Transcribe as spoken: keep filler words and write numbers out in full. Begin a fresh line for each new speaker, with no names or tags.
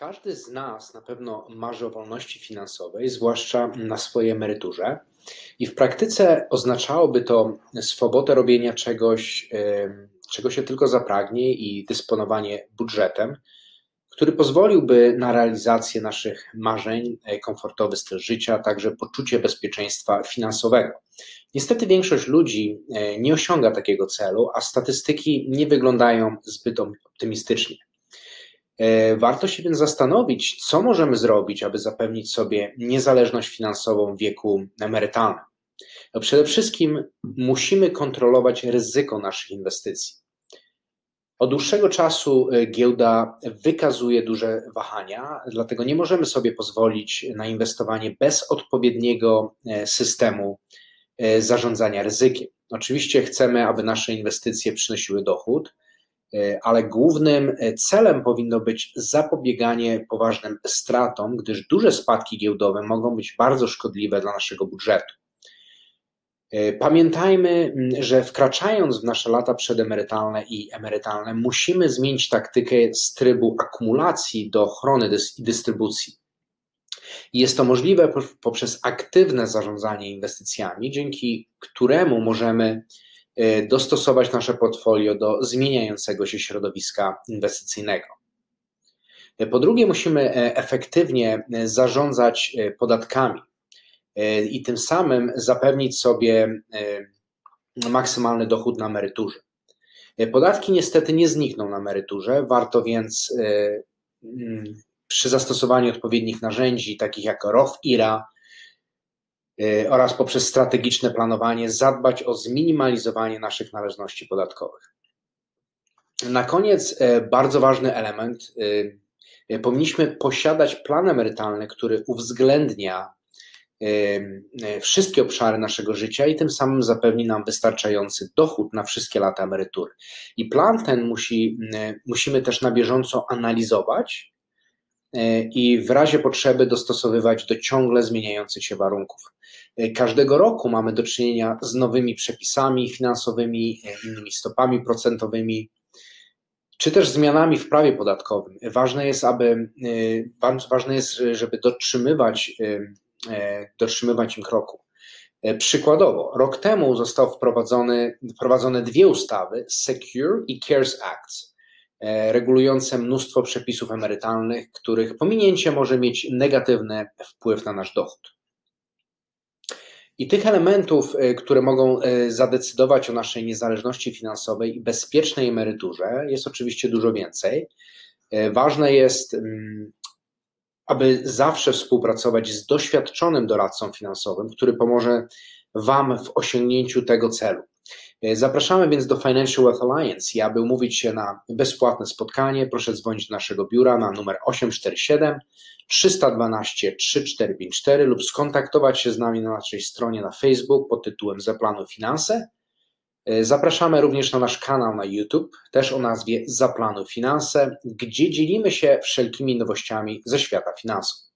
Każdy z nas na pewno marzy o wolności finansowej, zwłaszcza na swojej emeryturze. I w praktyce oznaczałoby to swobodę robienia czegoś, em, czego się tylko zapragnie i dysponowanie budżetem, który pozwoliłby na realizację naszych marzeń, e, komfortowy styl życia, a także poczucie bezpieczeństwa finansowego. Niestety większość ludzi e, nie osiąga takiego celu, a statystyki nie wyglądają zbyt optymistycznie. E, Warto się więc zastanowić, co możemy zrobić, aby zapewnić sobie niezależność finansową w wieku emerytalnym. No przede wszystkim musimy kontrolować ryzyko naszych inwestycji. Od dłuższego czasu e, giełda wykazuje duże wahania, dlatego nie możemy sobie pozwolić na inwestowanie bez odpowiedniego e, systemu e, zarządzania ryzykiem. Oczywiście chcemy, aby nasze inwestycje przynosiły dochód, e, ale głównym e, celem powinno być zapobieganie poważnym stratom, gdyż duże spadki giełdowe mogą być bardzo szkodliwe dla naszego budżetu. E, Pamiętajmy, m, że wkraczając w nasze lata przedemerytalne i emerytalne, musimy zmienić taktykę z trybu akumulacji do ochrony dys- i dystrybucji. I jest to możliwe po- poprzez aktywne zarządzanie inwestycjami, dzięki któremu możemy e, dostosować nasze portfolio do zmieniającego się środowiska inwestycyjnego. E, Po drugie, musimy e, efektywnie e, zarządzać e, podatkami e, i tym samym zapewnić sobie e, maksymalny dochód na emeryturze. E, Podatki niestety nie znikną na emeryturze, warto więc e, mm, przy zastosowaniu odpowiednich narzędzi, takich jak Roth I R A e, oraz poprzez strategiczne planowanie, zadbać o zminimalizowanie naszych należności podatkowych. Na koniec e, bardzo ważny element. e, Powinniśmy posiadać plan emerytalny, który uwzględnia e, e, wszystkie obszary naszego życia i tym samym zapewni nam wystarczający dochód na wszystkie lata emerytury. I plan ten musi, e, musimy też na bieżąco analizować e, i w razie potrzeby dostosowywać do ciągle zmieniających się warunków. E, Każdego roku mamy do czynienia z nowymi przepisami finansowymi, e, innymi stopami procentowymi, czy też zmianami w prawie podatkowym. Ważne jest, aby, y, wa- ważne jest, żeby dotrzymywać, y, e, dotrzymywać im kroku. E, Przykładowo, rok temu zostały wprowadzone, wprowadzone dwie ustawy, Secure i CARES Act, e, regulujące mnóstwo przepisów emerytalnych, których pominięcie może mieć negatywny wpływ na nasz dochód. I tych elementów, y, które mogą y, zadecydować o naszej niezależności finansowej i bezpiecznej emeryturze, jest oczywiście dużo więcej. Y, Ważne jest, mm, aby zawsze współpracować z doświadczonym doradcą finansowym, który pomoże Wam w osiągnięciu tego celu. Y, Zapraszamy więc do Financial Wealth Alliance i aby umówić się na bezpłatne spotkanie, proszę dzwonić do naszego biura na numer osiem cztery siedem trzy jedna dwa trzy cztery pięć cztery lub skontaktować się z nami na naszej stronie na Facebook pod tytułem Zaplanuj Finanse. Y, Zapraszamy również na nasz kanał na YouTube, też o nazwie Zaplanuj Finanse, gdzie dzielimy się wszelkimi nowościami ze świata finansów.